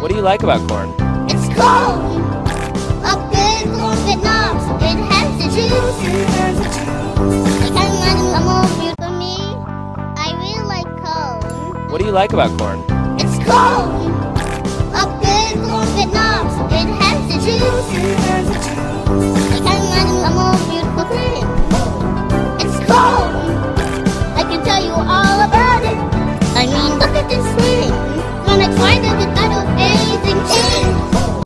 What do you like about corn? It's corn! A good corn that knobs. It has the juice. I can't imagine a more beautiful me. I really like corn. What do you like about corn? It's corn! A good corn that knobs. It has the juice.